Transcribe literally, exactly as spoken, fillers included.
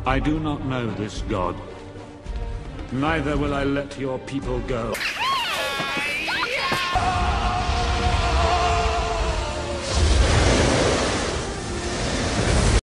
I do not know this god. Neither will I let your people go.